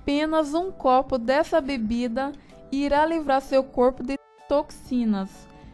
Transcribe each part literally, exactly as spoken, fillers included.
Apenas um copo dessa bebida irá livrar seu corpo de toxinas.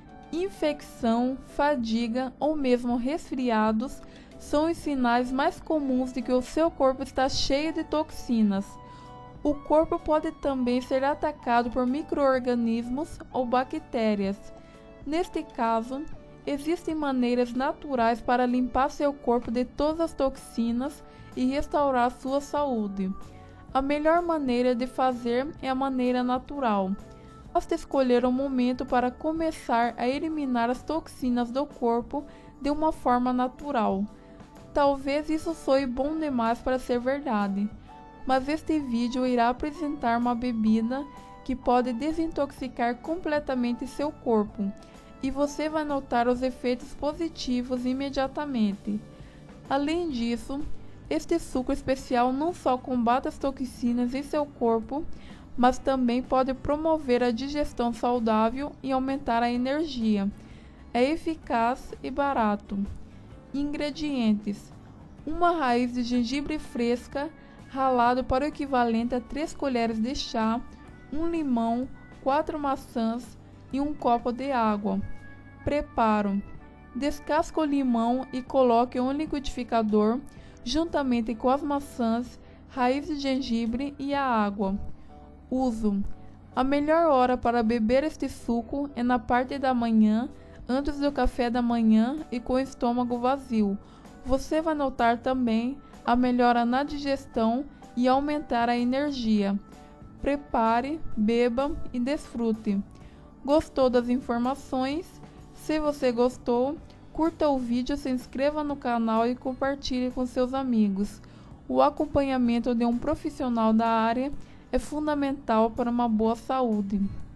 Infecção, fadiga ou mesmo resfriados são os sinais mais comuns de que o seu corpo está cheio de toxinas. O corpo pode também ser atacado por micro-organismos ou bactérias. Neste caso, existem maneiras naturais para limpar seu corpo de todas as toxinas e restaurar sua saúde. A melhor maneira de fazer é a maneira natural. Basta escolher um momento para começar a eliminar as toxinas do corpo de uma forma natural. Talvez isso soe bom demais para ser verdade, mas este vídeo irá apresentar uma bebida que pode desintoxicar completamente seu corpo, e você vai notar os efeitos positivos imediatamente. Além disso, este suco especial não só combate as toxinas em seu corpo, mas também pode promover a digestão saudável e aumentar a energia. É eficaz e barato. Ingredientes: uma raiz de gengibre fresca, ralado para o equivalente a três colheres de chá, um limão, quatro maçãs e um copo de água. Preparo: descasque o limão e coloque um liquidificador juntamente com as maçãs, raiz de gengibre e a água. Uso: a melhor hora para beber este suco é na parte da manhã, antes do café da manhã e com o estômago vazio. Você vai notar também a melhora na digestão e aumentar a energia. Prepare, beba e desfrute. Gostou das informações? Se você gostou, curta o vídeo, se inscreva no canal e compartilhe com seus amigos. O acompanhamento de um profissional da área é fundamental para uma boa saúde.